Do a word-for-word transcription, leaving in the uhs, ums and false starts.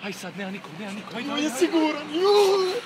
Aj sad, nema nikog, nema nikog, ajde, On ajde. je siguran, joj!